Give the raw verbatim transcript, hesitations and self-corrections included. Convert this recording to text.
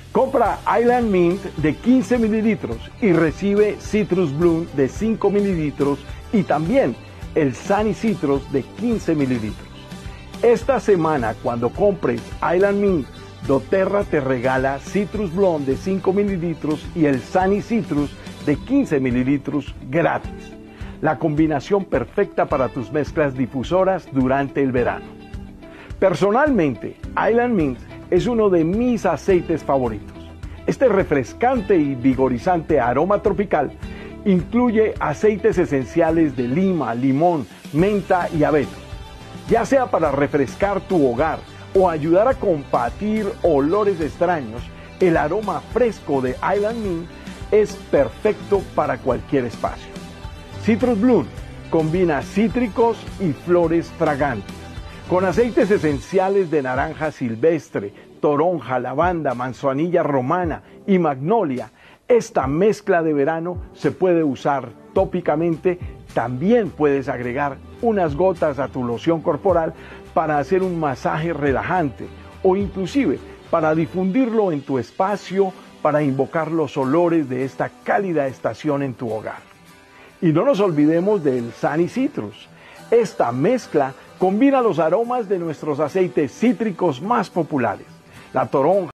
Compra Island Mint de quince mililitros y recibe Citrus Bloom de cinco mililitros y también el Sunny Citrus de quince mililitros. Esta semana, cuando compres Island Mint, doTERRA te regala Citrus Bloom de cinco mililitros y el Sunny Citrus de quince mililitros gratis. La combinación perfecta para tus mezclas difusoras durante el verano. Personalmente, Island Mint es uno de mis aceites favoritos. Este refrescante y vigorizante aroma tropical incluye aceites esenciales de lima, limón, menta y abeto. Ya sea para refrescar tu hogar o ayudar a combatir olores extraños, el aroma fresco de Island Mint es perfecto para cualquier espacio. Citrus Bloom combina cítricos y flores fragantes, con aceites esenciales de naranja silvestre, toronja, lavanda, manzanilla romana y magnolia. Esta mezcla de verano se puede usar tópicamente. También puedes agregar unas gotas a tu loción corporal para hacer un masaje relajante o inclusive para difundirlo en tu espacio para invocar los olores de esta cálida estación en tu hogar. Y no nos olvidemos del Sunny Citrus. Esta mezcla combina los aromas de nuestros aceites cítricos más populares, la toronja,